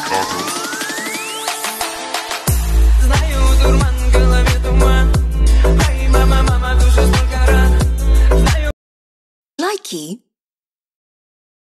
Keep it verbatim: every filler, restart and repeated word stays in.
Знаю, дурман, в голове туман. Ай, мама, мама, душа столько ран. Знаю. Likey.